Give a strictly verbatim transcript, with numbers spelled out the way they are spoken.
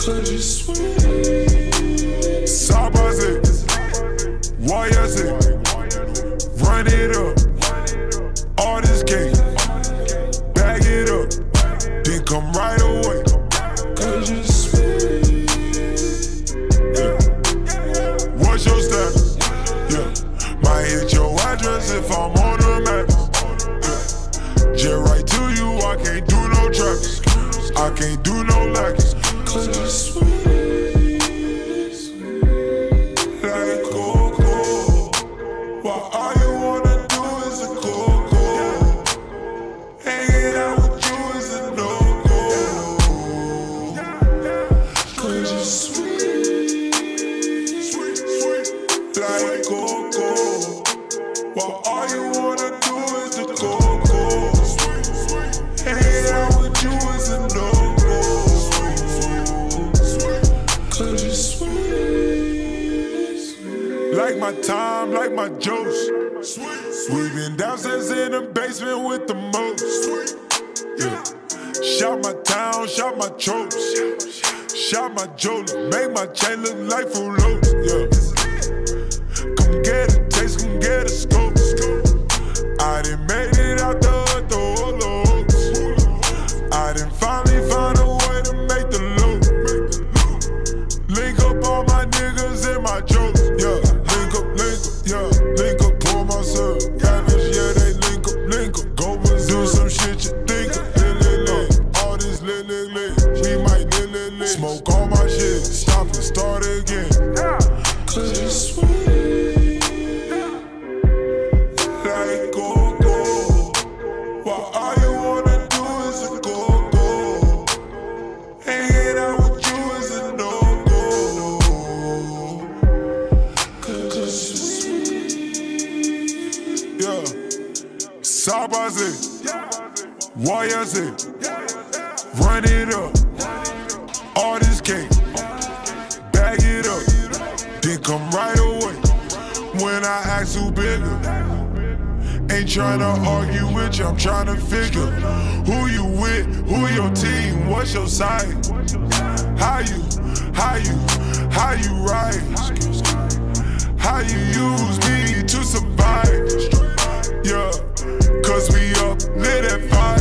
Cause you sweet. Sabase, Wayase, run it up. All this cake, bag it up, then come right away. Cause you sweet. Yeah. What's your status? Yeah. Might hit your address if I'm on the map. Yeah. Just right to you, I can't do no traps. I can't do no lacks. Cause you sweet. Like Coco, why all you wanna do is a Coco. Hanging out with you is a no-go. Cause you sweet. Sweet, sweet, like Coco. Why all you wanna do is the Coco. Hanging out with you is a no-go. Cause you sweet. Like my time, like my jokes. We been downstairs in the basement with the most. Yeah. Shot my town, shot my tropes. Shot my jeweler, make my chain look like Fruit Loops. Yeah. Come get a taste, come get a scope. I done made it out the hood, the hoops. I done finally found a way to make the loop. Link up all my niggas in my jokes. Yeah, link up, link up, yeah, link up, pour myself. Cabbage, yeah, they link up, link up. Go and do some shit you think of. Lit, lit, lit. All this lit, lit, lit. We might lit, lit, lit. Smoke all my shit, stop and start again. Cause you sweet. Like Coco, why all you wanna do is a Coco. Hanging out with you is a no-go. Cause you sweet. Yeah. Sabase, Wayase, run it up. All this cake, bag it up, then come right away. When I ask who bigger, ain't tryna argue with you, I'm tryna figure who you with, who your team, what's your side, how you, how you, how you rise, how you use me to survive. Yeah, cause we up lit at five.